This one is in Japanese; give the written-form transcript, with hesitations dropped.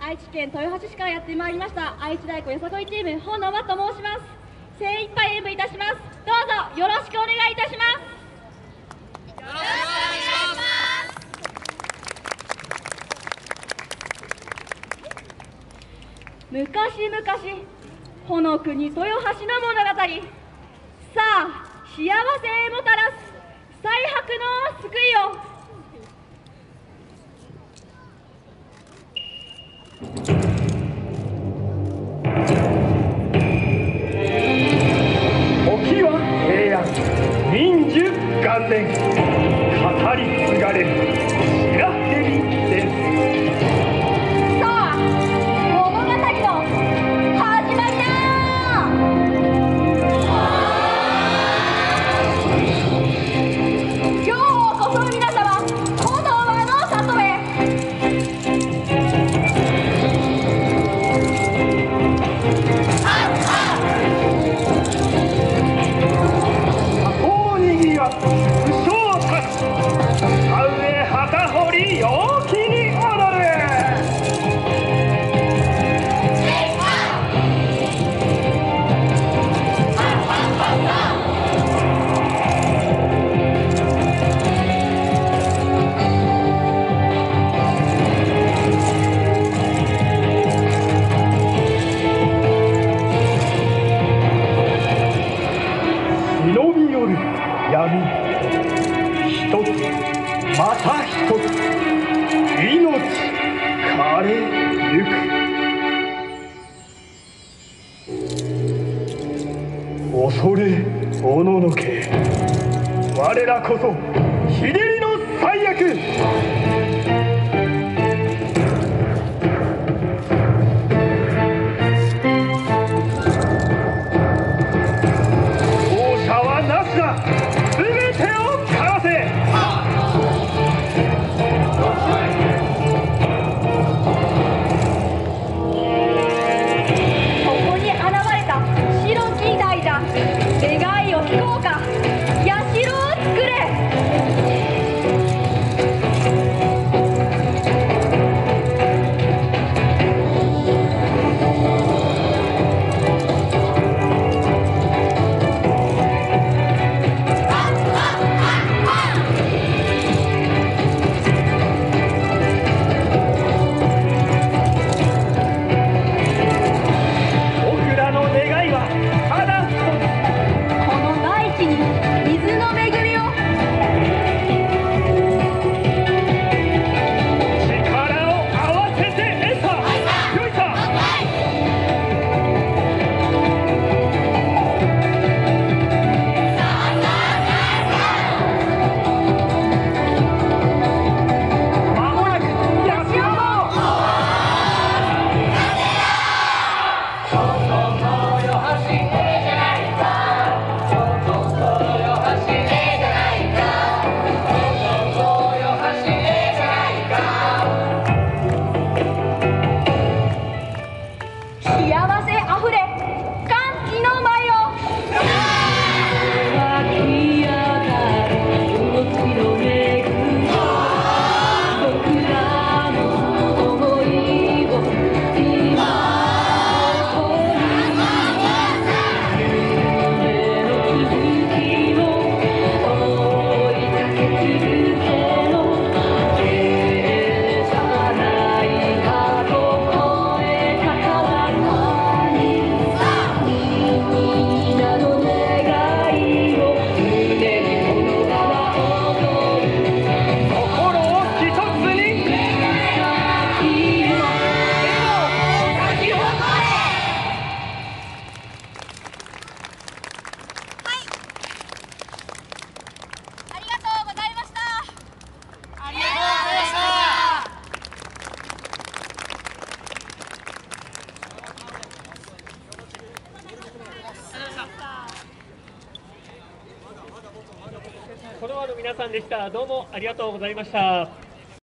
愛知県豊橋市からやってまいりました愛知大学よさこいチーム本野間と申します。精一杯演舞いたします。どうぞよろしくお願いいたします。 よろしくお願いします。 昔々この国豊橋の物語、さあ幸せへもたらす最悪の救いを。 時は平安民寿元年、語り継がれる白蛇伝説。 さあ物語の始まりだ。ようこそ皆様この輪の里へ。 箱にぎわ武将たち、田植え旗掘り陽気に踊る。忍び寄る闇、一つまた一つ命枯れゆく。恐れおののけ、我らこそ日照りの最悪。勝者はなしだ。全てをかわせ。 ここに現れた白き大蛇、願いを聞こうか。社を作れ。 僕らの願いはただ一この大地に水の恵みを。 つ。力を合わせて得た。よいさ。間もなくやしろも。 幸せあふれ歓喜の舞を。湧き上がる命の恵み、僕らの想いを今ここに。夢の続きを追いかけ続けろ。消さない過去超えたからみんなの願いを胸にこのまま踊る。 心を一つに。 先の先をありがとうございました。 ありがとうございました。 この輪の皆さんでした。どうもありがとうございました。